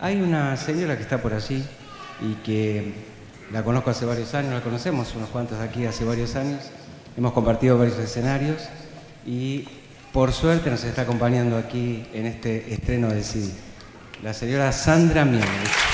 Hay una señora que está por allí y que la conozco hace varios años, la conocemos unos cuantos aquí hace varios años, hemos compartido varios escenarios y por suerte nos está acompañando aquí en este estreno de CD, la señora Sandra Mianovich.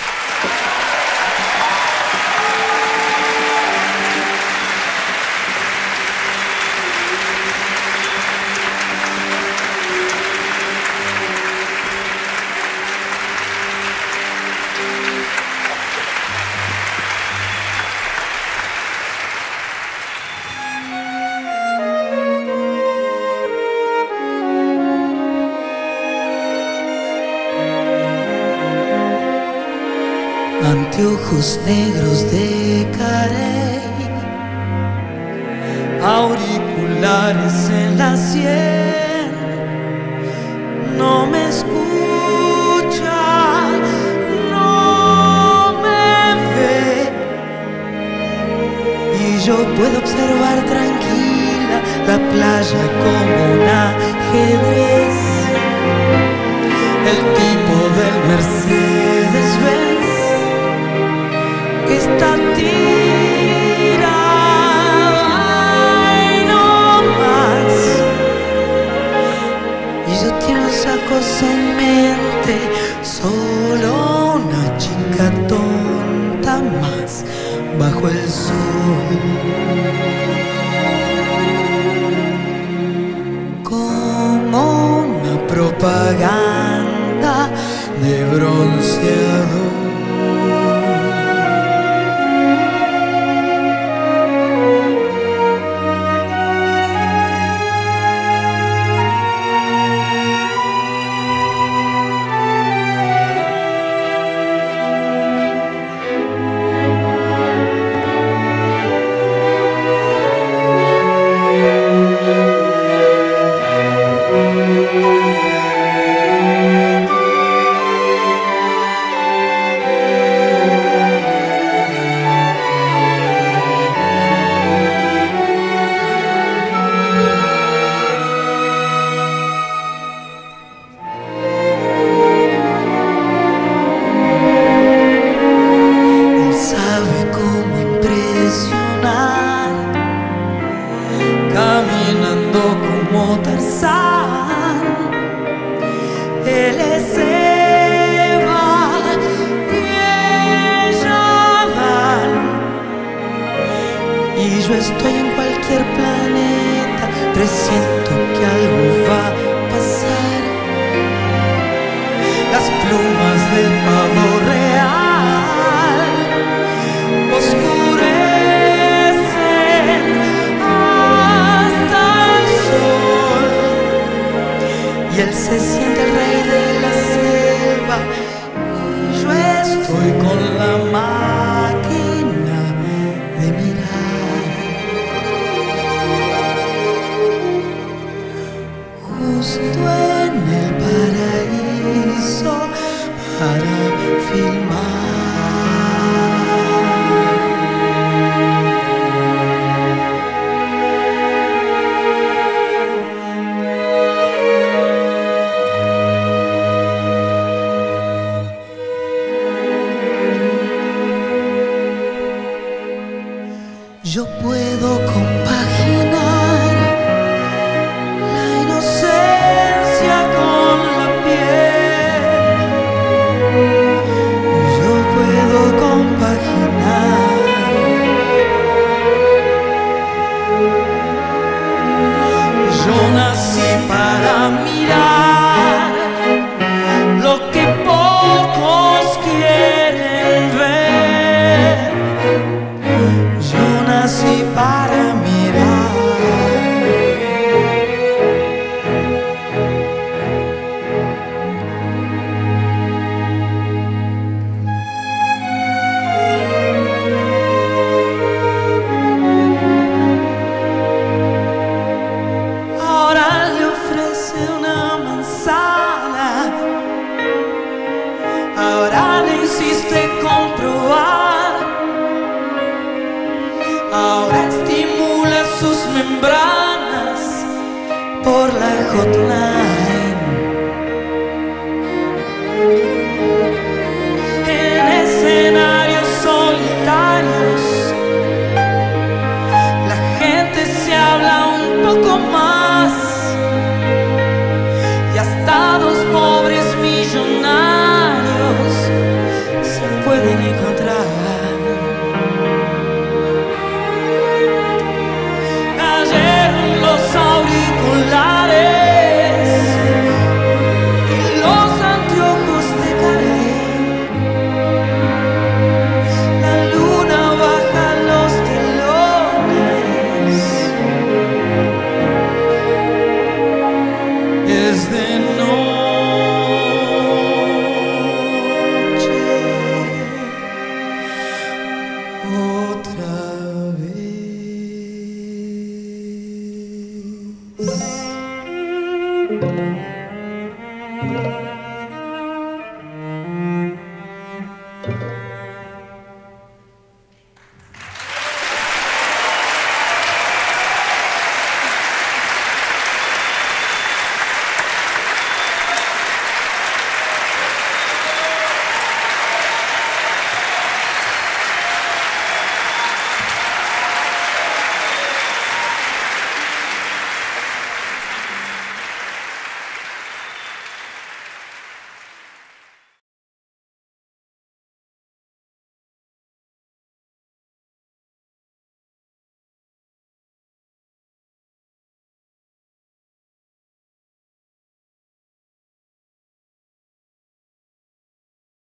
Anteojos negros de carey, auriculares en la sien, no me escucha, no me ve, y yo puedo observar tranquila la playa como un ajedrez. El tipo del Mercedes-Benz está tirado ahí no más, y yo tengo esa cosa en mente, solo una chica tonta más bajo el sol, como una propaganda de bronceador. Caminando como Tarzán, él es Eva y ella Adán, y yo estoy en cualquier planeta, presiento que algo va a pasar. Las plumas del pavo real oscurecen y él se siente el rey de la selva, y yo estoy con la máquina de mirar, justo en el paraíso para filmar. Yo puedo compaginar la inocencia con la piel. Yo puedo compaginar yo nací para mirar lo que pocos quieren ver. Yo nací para mirar. Ahora le ofrece una manzana, ahora le insiste comprobar, ahora estimula sus membranas por la hotline.